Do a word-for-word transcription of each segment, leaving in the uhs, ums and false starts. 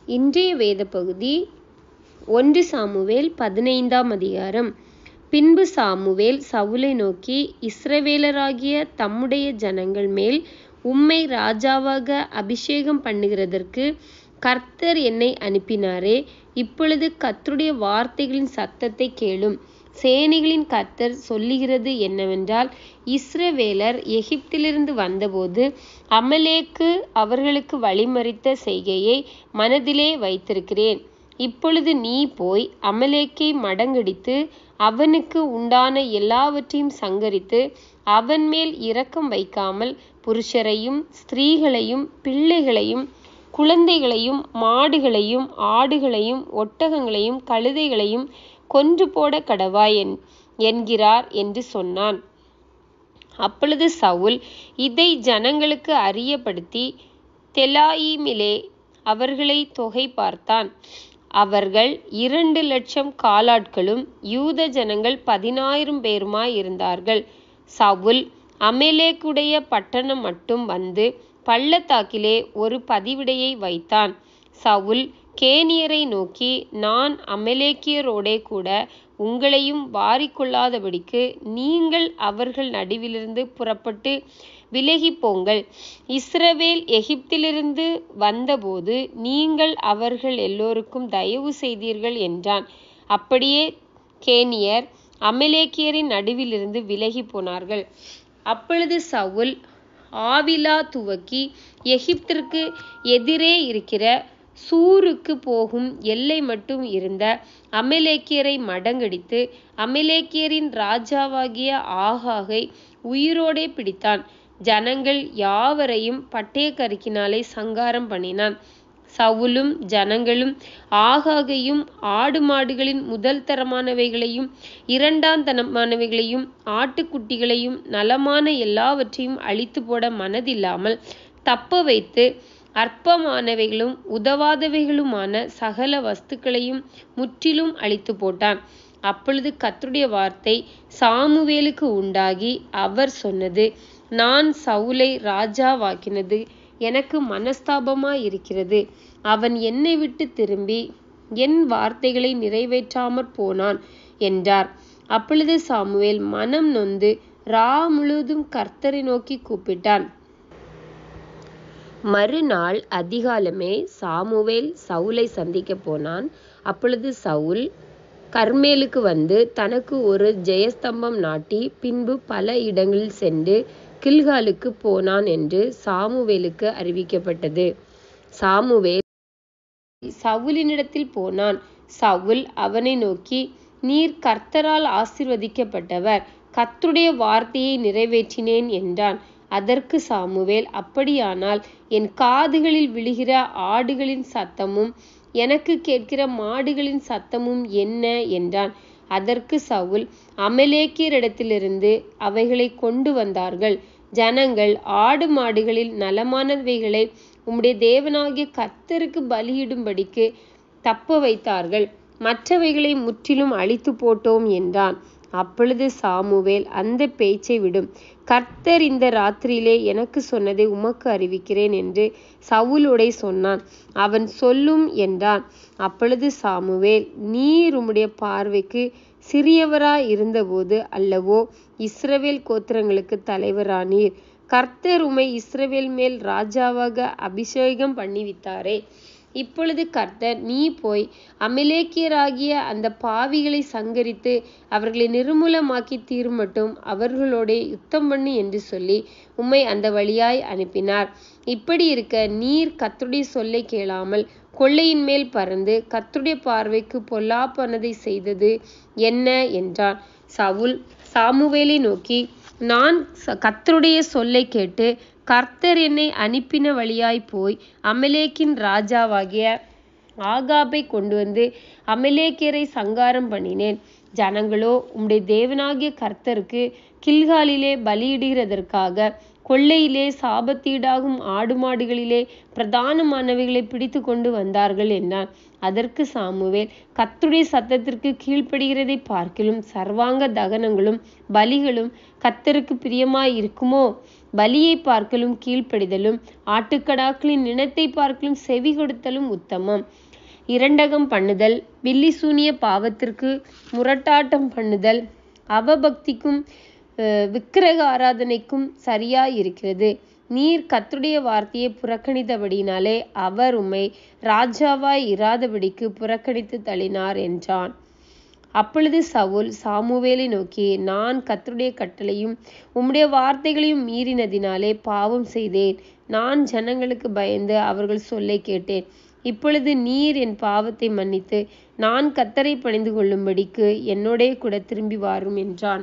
இன்றைய வேத பகுதி ஒன்று சாமுவேல் பதினைந்தாம் அதிகாரம். பின்பு சாமுவேல் சவுலை நோக்கி, இஸ்ரவேலராகிய தம்முடைய ஜனங்கள் மேல் உம்மை ராஜாவாக அபிஷேகம் பண்ணுகிறதற்கு கர்த்தர் என்னை அனுப்பினாரே. இப்பொழுது கர்த்தருடைய வார்த்தைகளின் சத்தத்தை கேளும். சேனைகளின் கர்த்தர் சொல்லுகிறது என்னவென்றால், இஸ்ரவேலர் எகிப்திலிருந்து வந்தபோது அமலேக்கு அவர்களுக்கு வழிமறித்த செய்கையை மனதிலே வைத்திருக்கிறேன். இப்பொழுது நீ போய் அமலேக்கை மடங்கடித்து அவனுக்கு உண்டான எல்லாவற்றையும் சங்கரித்து அவன் மேல் இரக்கம் வைக்காமல் புருஷரையும் ஸ்திரீகளையும் பிள்ளைகளையும் குழந்தைகளையும் மாடுகளையும் ஆடுகளையும் ஒட்டகங்களையும் கழுதைகளையும் கொன்று போட கடவாய் என்கிறார் என்று சொன்னான். அப்பொழுது சவுல் இதை ஜனங்களுக்கு அறியப்படுத்தி தெலாயிமிலே அவர்களை தொகை பார்த்தான். அவர்கள் இரண்டு லட்சம் காலாட்களும் யூத ஜனங்கள் பதினாயிரம் பேருமாய் இருந்தார்கள். சவுல் அமலேக்குடைய பட்டணம் மட்டும் வந்து பள்ளத்தாக்கிலே ஒரு பதிவிடையை வைத்தான். சவுல் கேனியரை நோக்கி, நான் அமலேக்கியரோடே கூட உங்களையும் வாரிக்கொள்ளாதபடிக்கு நீங்கள் அவர்கள் நடுவிலிருந்து புறப்பட்டு விலகி போங்கள். இஸ்ரவேல் எகிப்திலிருந்து வந்தபோது நீங்கள் அவர்கள் எல்லோருக்கும் தயவு செய்தீர்கள் என்றான். அப்படியே கேனியர் அமலேக்கியரின் நடுவிலிருந்து விலகி போனார்கள். அப்பொழுது சவுல் ஆவிலா துவக்கி எகிப்திற்கு எதிரே இருக்கிற சூருக்கு போகும் எல்லை மட்டும் இருந்த அமலேக்கியரை மடங்கடித்து அமலேக்கியரின் ராஜாவாகிய ஆகாகை உயிரோடே பிடித்தான். ஜனங்கள் யாவரையும் பட்டயக்கருக்கினாலே சங்காரம் பண்ணினான். சவுலும் ஜனங்களும் ஆகாகையும் ஆடு மாடுகளின் முதல் தரமானவைகளையும் இரண்டாம் தரமானவைகளையும் ஆட்டுக்குட்டிகளையும் நலமான எல்லாவற்றையும் அழித்து போட மனதில்லாமல் தப்ப வைத்து அற்பமானவைகளும் உதவாதவைகளுமான சகல வஸ்துக்களையும் முற்றிலும் அழித்து போட்டான். அப்பொழுது கர்த்தருடைய வார்த்தை சாமுவேலுக்கு உண்டாகி அவர் சொன்னது, நான் சவுலை ராஜாவாக்கினது எனக்கு மனஸ்தாபமாயிருக்கிறது. அவன் என்னை விட்டு திரும்பி என் வார்த்தைகளை நிறைவேற்றாமற் போனான் என்றார். அப்பொழுது சாமுவேல் மனம் நொந்து ரா முழுவதும் கர்த்தரை நோக்கி கூப்பிட்டான். மறுநாள் அதிகாலமே சாமுவேல் சவுலை சந்திக்க போனான். அப்பொழுது சவுல் கர்மேலுக்கு வந்து தனக்கு ஒரு ஜெயஸ்தம்பம் நாட்டி பின்பு பல இடங்களில் சென்று கில்காலுக்கு போனான் என்று சாமுவேலுக்கு அறிவிக்கப்பட்டது. சாமுவேல் சவுலினிடத்தில் போனான். சவுல் அவனை நோக்கி, நீர் கர்த்தரால் ஆசீர்வதிக்கப்பட்டவர், கர்த்தருடைய வார்த்தையை நிறைவேற்றினேன் என்றான். அதற்கு சாமுவேல், அப்படியானால் என் காதுகளில் விழுகிற ஆடுகளின் சத்தமும் எனக்கு கேட்கிற மாடுகளின் சத்தமும் என்ன என்றான். அதற்கு சவுல், அமலேக்கியரிடத்திலிருந்து அவைகளை கொண்டு வந்தார்கள். ஜனங்கள் ஆடு மாடுகளில் நலமானவைகளை உம்முடைய தேவனாகிய கர்த்தருக்கு பலியிடும்படிக்கு தப்ப வைத்தார்கள், மற்றவைகளை முற்றிலும் அழித்து போட்டோம் என்றான். அப்பொழுது சாமுவேல், அந்த பேச்சை விடும், கர்த்தர் இந்த ராத்திரியிலே எனக்கு சொன்னதை உமக்கு அறிவிக்கிறேன் என்று சவுலோடே சொன்னான். அவன் சொல்லும் என்றான். அப்பொழுது சாமுவேல், நீர் உம்முடைய பார்வைக்கு சிறியவராய் இருந்தபோது அல்லவோ இஸ்ரவேல் கோத்திரங்களுக்கு தலைவரானீர். கர்த்தர் உம்மை இஸ்ரவேல் மேல் ராஜாவாக அபிஷேகம் பண்ணிவித்தாரே. இப்பொழுது கர்த்தர், நீ போய் அமலேக்கியராகிய அந்த பாவிகளை சங்கரித்து அவர்களை நிர்மூலமாக்கி தீருமட்டும் அவர்களோடே யுத்தம் பண்ணு என்று சொல்லி உம்மை அந்த வழியாய் அனுப்பினார். இப்படி இருக்க நீர் கர்த்தருடைய சொல்லை கேளாமல் கொள்ளையின் மேல் பறந்து கர்த்தருடைய பார்வைக்கு பொல்லாப்பானதை செய்தது என்ன என்றான். சவுல் சாமுவேலை நோக்கி, நான் கர்த்தருடைய சொல்லை கேட்டு கர்த்தர் என்னை அனுப்பின வழியாய் போய் அமலேக்கின் ராஜாவாகிய ஆகாபை கொண்டு வந்து அமலேக்கியரை சங்காரம் பண்ணினேன். ஜனங்களோ உம்முடைய தேவனாகிய கர்த்தருக்கு கில்காலிலே பலியிடுகிறதற்காக கொள்ளையிலே சாபத்தீடாகும் ஆடு மாடுகளிலே பிரதானமானவைகளை பிடித்து கொண்டு வந்தார்கள் என்றான். அதற்கு சாமுவேல், கர்த்தருடைய சத்தத்திற்கு கீழ்ப்படுகிறதை பார்க்கிலும் சர்வாங்க தகனங்களும் பலிகளும் கர்த்தருக்கு பிரியமாய் இருக்குமோ? பலியை பார்க்கலும் கீழ்ப்படிதலும் ஆட்டுக்கடாக்களின் நினத்தை பார்க்கலும் செவி கொடுத்தலும் உத்தமம். இரண்டகம் பண்ணுதல் பில்லிசூனிய பாவத்திற்கு முரட்டாட்டம் பண்ணுதல் அவபக்திக்கும் விக்கிரக ஆராதனைக்கும் சரியாயிருக்கிறது. நீர் கர்த்தருடைய வார்த்தையை புறக்கணித்தபடினாலே அவர் உம்மை ராஜாவாய் இராதபடிக்கு புறக்கணித்து தள்ளினார் என்றான். அப்பொழுது சவுல் சாமுவேலை நோக்கி, நான் கர்த்தருடைய கட்டளையும் உம்முடைய வார்த்தைகளையும் மீறினதினாலே பாவம் செய்தேன். நான் ஜனங்களுக்கு பயந்து அவர்கள் சொல்லை கேட்டேன். இப்பொழுது நீர் என் பாவத்தை மன்னித்து நான் கர்த்தரை பணிந்து கொள்ளும்படிக்கு என்னோடே கூட திரும்பி வாரும் என்றான்.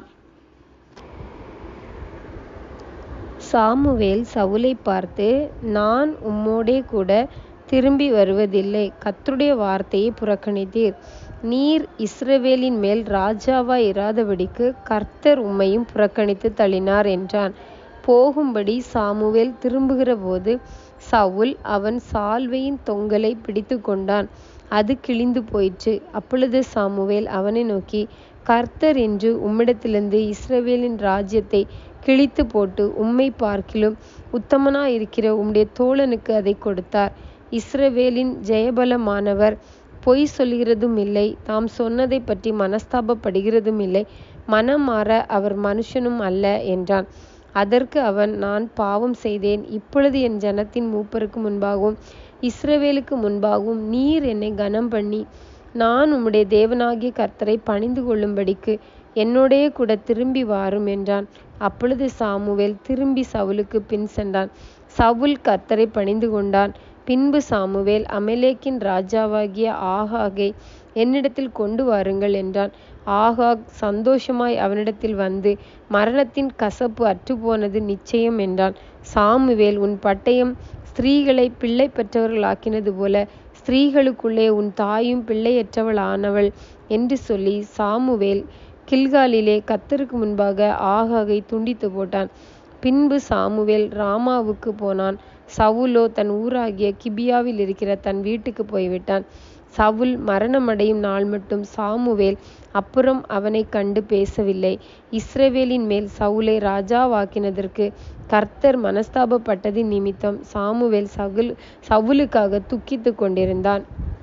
சாமுவேல் சவுலை பார்த்து, நான் உம்மோடே கூட திரும்பி வருவதில்லை. கர்த்தருடைய வார்த்தையை புறக்கணித்தீர். நீர் இஸ்ரவேலின் மேல் ராஜாவாய் இராதபடிக்கு கர்த்தர் உம்மையும் புறக்கணித்து தள்ளினார் என்றான். போகும்படி சாமுவேல் திரும்புகிற போது சவுல் அவன் சால்வையின் தொங்கலை பிடித்து கொண்டான். அது கிழிந்து போயிற்று. அப்பொழுது சாமுவேல் அவனை நோக்கி, கர்த்தர் என்று உம்மிடத்திலிருந்து இஸ்ரவேலின் ராஜ்யத்தை கிழித்து போட்டு உம்மை பார்க்கிலும் உத்தமனாயிருக்கிற உம்முடைய தோழனுக்கு அதை கொடுத்தார். இஸ்ரவேலின் ஜெயபலமானவர் பொய் சொல்கிறதும் இல்லை, தாம் சொன்னதை பற்றி மனஸ்தாபப்படுகிறதும் இல்லை. மனம் மாற அவர் மனுஷனும் அல்ல என்றான். அதற்கு அவன், நான் பாவம் செய்தேன். இப்பொழுது என் ஜனத்தின் மூப்பருக்கு முன்பாகவும் இஸ்ரவேலுக்கு முன்பாகவும் நீர் என்னை கனம் பண்ணி நான் உம்முடைய தேவனாகிய கர்த்தரை பணிந்து கொள்ளும்படிக்கு என்னோடே கூட திரும்பி வாரும் என்றான். அப்பொழுது சாமுவேல் திரும்பி சவுலுக்கு பின் சென்றான். சவுல் கர்த்தரை பணிந்து கொண்டான். பின்பு சாமுவேல், அமலேக்கின் ராஜாவாகிய ஆகாகை என்னிடத்தில் கொண்டு வாருங்கள் என்றான். ஆகாக் சந்தோஷமாய் அவனிடத்தில் வந்து, மரணத்தின் கசப்பு அற்றுப்போனது நிச்சயம் என்றான். சாமுவேல், உன் பட்டயம் ஸ்திரீகளை பிள்ளை பெற்றவர்களாக்கினது போல ஸ்திரீகளுக்குள்ளே உன் தாயும் பிள்ளையற்றவளானவள் என்று சொல்லி சாமுவேல் கில்காலிலே கர்த்தருக்கு முன்பாக ஆகாகை துண்டித்து போட்டான். பின்பு சாமுவேல் ராமாவுக்கு போனான். சவுலோ தன் ஊராகிய கிபியாவில் இருக்கிற தன் வீட்டுக்கு போய்விட்டான். சவுல் மரணமடையும் நாள் மட்டும் சாமுவேல் அப்புறம் அவனை கண்டு பேசவில்லை. இஸ்ரவேலின் மேல் சவுலை ராஜாவாக்கினதற்கு கர்த்தர் மனஸ்தாபப்பட்டதின் நிமித்தம் சாமுவேல் சவுல் சவுலுக்காக துக்கித்து கொண்டிருந்தான்.